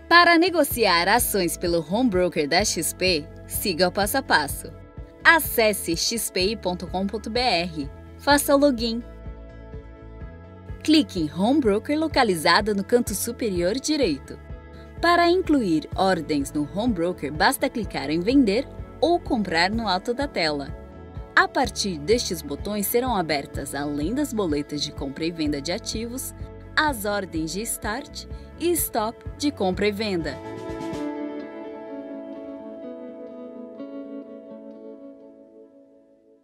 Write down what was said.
Para negociar ações pelo home broker da XP, siga o passo a passo. Acesse xpi.com.br, faça o login. Clique em Home Broker localizado no canto superior direito. Para incluir ordens no Home Broker, basta clicar em Vender ou Comprar no alto da tela. A partir destes botões serão abertas, além das boletas de compra e venda de ativos, as ordens de Start e Stop de compra e venda.